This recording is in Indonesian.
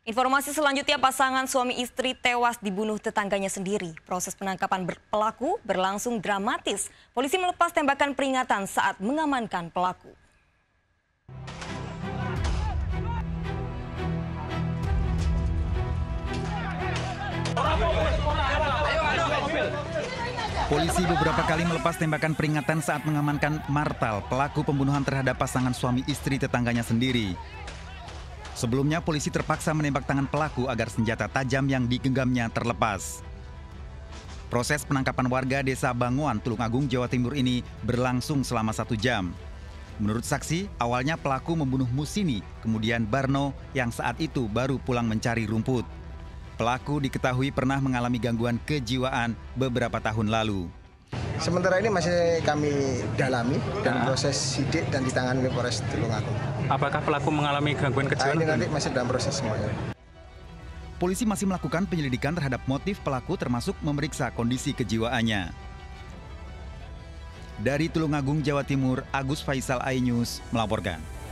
Informasi selanjutnya, pasangan suami istri tewas dibunuh tetangganya sendiri. Proses penangkapan pelaku berlangsung dramatis. Polisi melepas tembakan peringatan saat mengamankan pelaku. Polisi beberapa kali melepas tembakan peringatan saat mengamankan Martal, pelaku pembunuhan terhadap pasangan suami istri tetangganya sendiri. Sebelumnya, polisi terpaksa menembak tangan pelaku agar senjata tajam yang digenggamnya terlepas. Proses penangkapan warga desa Banguan, Tulungagung, Jawa Timur ini berlangsung selama 1 jam. Menurut saksi, awalnya pelaku membunuh Musini, kemudian Barno yang saat itu baru pulang mencari rumput. Pelaku diketahui pernah mengalami gangguan kejiwaan beberapa tahun lalu. Sementara ini masih kami dalami dan proses sidik dan ditangani oleh Polres Tulungagung. Apakah pelaku mengalami gangguan kejiwaan? Ini nanti masih dalam proses semuanya. Polisi masih melakukan penyelidikan terhadap motif pelaku termasuk memeriksa kondisi kejiwaannya. Dari Tulungagung, Jawa Timur, Agus Faisal, iNews melaporkan.